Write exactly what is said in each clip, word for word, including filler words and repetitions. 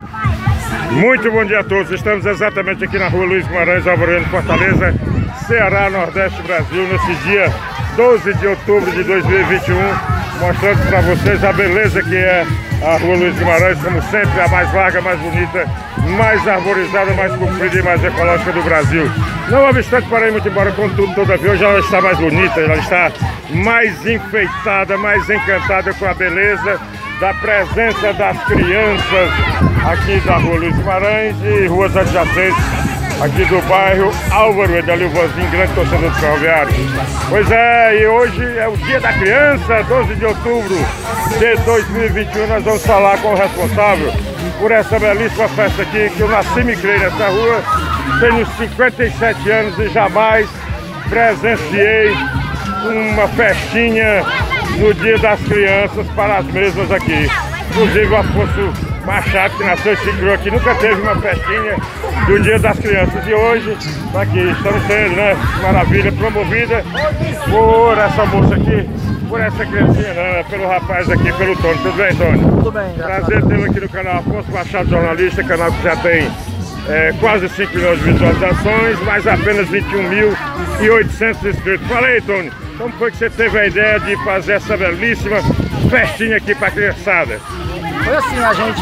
Muito bom dia a todos, estamos exatamente aqui na rua Luiz Guimarães, Alvoreno, Fortaleza, Ceará, Nordeste, Brasil, nesse dia doze de outubro de dois mil e vinte e um, mostrando para vocês a beleza que é a rua Luiz Guimarães, como sempre, a mais larga, mais bonita, mais arborizada, mais comprida e mais ecológica do Brasil. Não obstante, porém, muito embora com tudo, todavia, hoje ela está mais bonita, ela está mais enfeitada, mais encantada com a beleza da presença das crianças aqui da rua Luiz Guimarães e ruas adjacentes aqui do bairro Álvaro, ali o vozinho, grande torcedor do Ferroviário. Pois é, e hoje é o Dia da Criança, doze de outubro de dois mil e vinte e um, nós vamos falar com o responsável por essa belíssima festa aqui, que eu nasci e me criei nessa rua, tenho cinquenta e sete anos e jamais presenciei uma festinha no Dia das Crianças para as mesmas aqui. Inclusive o Afonso Machado, que nasceu e se criou aqui, nunca teve uma festinha do Dia das Crianças. E hoje, tá aqui, estamos sendo, né, maravilha, promovida por essa moça aqui, por essa criancinha, né, pelo rapaz aqui, pelo Tony. Tudo bem, Tony? Tudo bem. Prazer tê-lo aqui no canal Afonso Machado, jornalista, canal que já tem é, quase cinco milhões de visualizações, mas apenas vinte e um mil e oitocentos inscritos. Fala aí, Tony, como foi que você teve a ideia de fazer essa belíssima festinha aqui para a criançada? Foi assim, a gente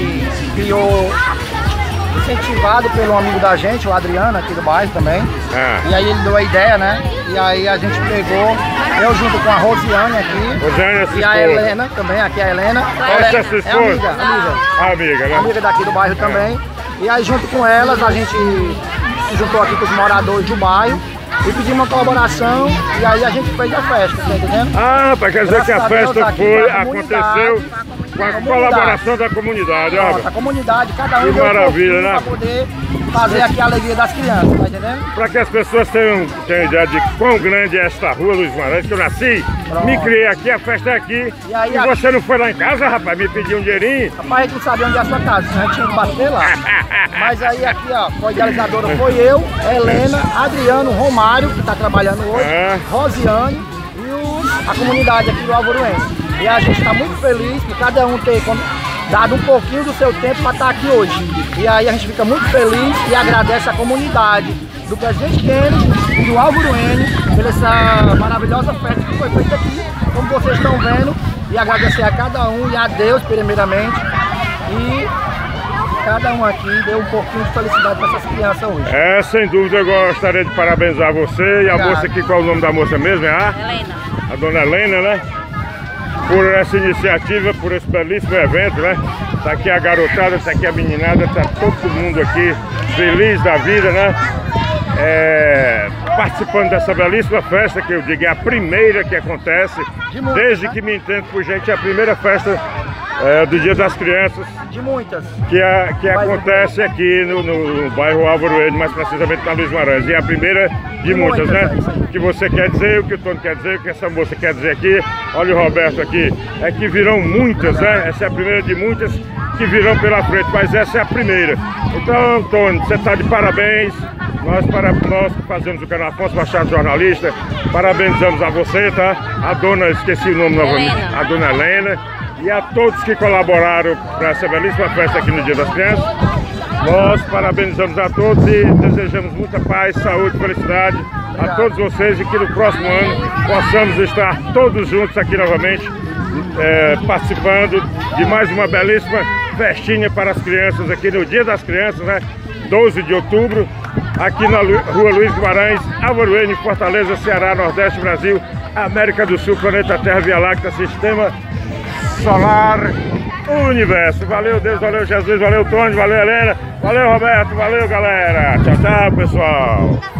criou, incentivado pelo amigo da gente, o Adriano, aqui do bairro também. Ah. E aí ele deu a ideia, né? E aí a gente pegou, eu junto com a Rosiane aqui. Rosiane, e a Helena também, aqui a Helena. Essa é a sua esposa? É amiga, amiga. Amiga, né? Amiga daqui do bairro também. E aí junto com elas a gente se juntou aqui com os moradores do bairro e pedimos uma colaboração e aí a gente fez a festa, tá entendendo? Ah, para quer dizer que a festa foi, aconteceu com a colaboração da comunidade. Nossa, a comunidade, cada um que deu maravilha, um né? Para poder fazer aqui a alegria das crianças, tá entendendo? Para que as pessoas tenham, tenham ideia de quão grande é esta rua Luiz Guimarães, que eu nasci, Pronto. me criei aqui, a festa é aqui. E, aí, e você a... não foi lá em casa, rapaz, me pediu um dinheirinho? Rapaz, a gente não sabia onde é a sua casa, a gente tinha que bater lá. Mas aí aqui, ó, foi idealizadora, foi eu, Helena, Adriano, Romário, que está trabalhando hoje, é. Rosiane e os, a comunidade aqui do Alvoroense. E a gente está muito feliz por cada um ter dado um pouquinho do seu tempo para estar aqui hoje. E aí a gente fica muito feliz e agradece a comunidade do Presidente Kennedy e do Alvoroense pela essa maravilhosa festa que foi feita aqui, como vocês estão vendo. E agradecer a cada um e a Deus primeiramente. E cada um aqui deu um pouquinho de felicidade para essas crianças hoje. É, sem dúvida, eu gostaria de parabenizar você e a Obrigado. moça aqui, qual é o nome da moça mesmo? É a? Helena. A dona Helena, né? Por essa iniciativa, por esse belíssimo evento, né? Tá aqui a garotada, tá aqui a meninada, tá todo mundo aqui feliz da vida, né? É, participando dessa belíssima festa, que eu digo é a primeira que acontece, de muitas, desde né? que me entendo por gente, é a primeira festa é, do Dia das Crianças. De muitas. Que, a, que acontece aqui no, no, no bairro Álvaro, mais precisamente na Luiz Guimarães. E é a primeira de, de muitas, muitas, né? É o que você quer dizer, o que o Tony quer dizer, o que essa moça quer dizer aqui. Olha o Roberto aqui. É que virão muitas, né? Essa é a primeira de muitas que virão pela frente, mas essa é a primeira. Então, Tony, você está de parabéns. Nós, para, nós que fazemos o canal Afonso Machado, jornalista, parabenizamos a você, tá? A dona, esqueci o nome novamente, a dona Helena. E a todos que colaboraram para essa belíssima festa aqui no Dia das Crianças. Nós parabenizamos a todos e desejamos muita paz, saúde, felicidade a todos vocês e que no próximo ano possamos estar todos juntos aqui novamente, é, participando de mais uma belíssima festinha para as crianças aqui no Dia das Crianças, né? doze de outubro, aqui na rua Luiz Guimarães, Alvoreno, Fortaleza, Ceará, Nordeste, Brasil, América do Sul, planeta Terra, Via Láctea, Sistema Solar, Universo. Valeu Deus, valeu Jesus, valeu Tony, valeu Helena, valeu Roberto, valeu galera. Tchau, tchau pessoal.